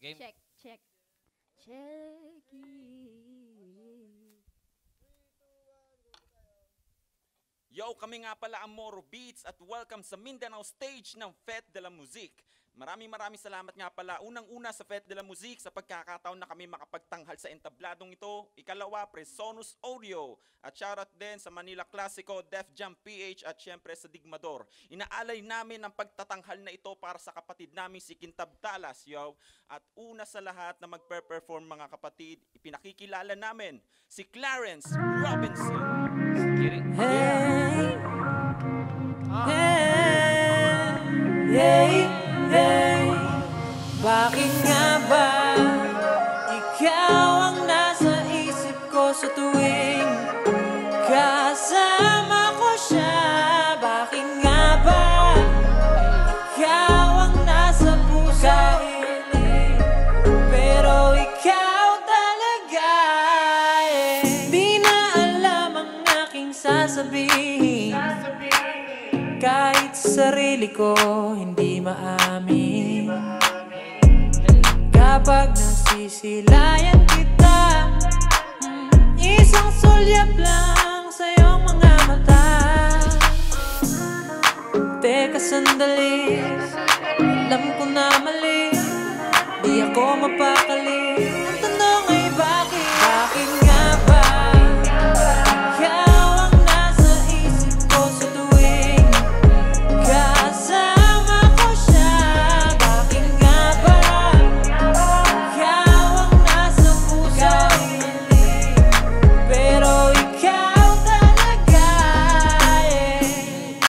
Game. Check, check. Check it. Yo, kami nga pala ang Moro Beats at welcome sa Mindanao stage ng Fete de la Musique. Maraming salamat nga pala unang-una sa Fete de la Musique sa pagkakataon na kami makapagtanghal sa entabladong ito. Ikalawa, Presonus Audio. At shoutout din sa Manila KlaseKo, Def Jam PH at syempre sa Digmador. Inaalay namin ang pagtatanghal na ito para sa kapatid namin si Kintab Talas, yo. At una sa lahat na magpe-perform mga kapatid, ipinakikilala namin si Clarence Robinson. Hey, hey, hey, bakit nga ba ikaw ang nasa isip ko sa tuwing kasama ko siya? Bakit nga ba ikaw ang nasa puso, pero ikaw talaga di na alam ang aking sasabihin. Kahit sarili ko hindi maamin. Kapag nasisilayan kita, isang sulyap lang sa iyong mga mata. Teka sandali, alam ko na mali, di ako mapakali.